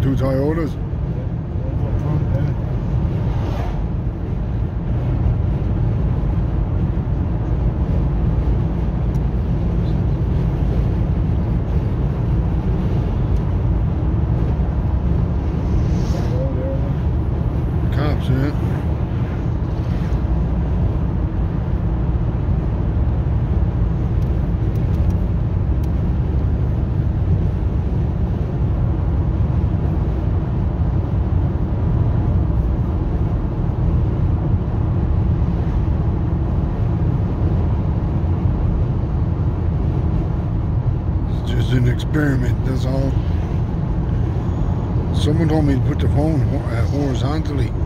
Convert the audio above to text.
two Toyotas. Over front there. Cops, yeah. It's just an experiment, that's all. Someone told me to put the phone horizontally.